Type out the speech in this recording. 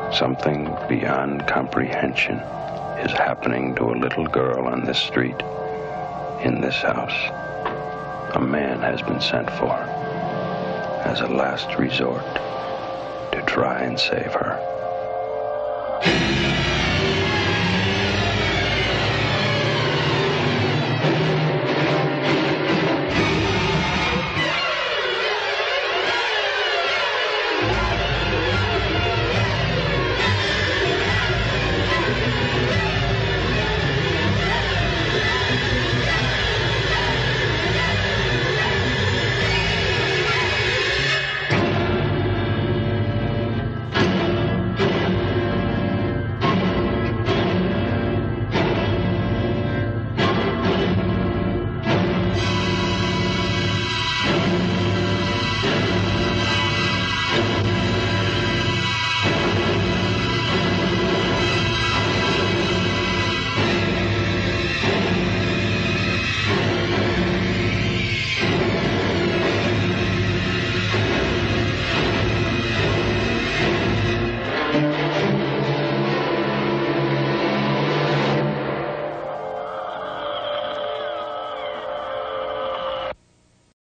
Something beyond comprehension is happening to a little girl on this street, in this house. A man has been sent for as a last resort to try and save her.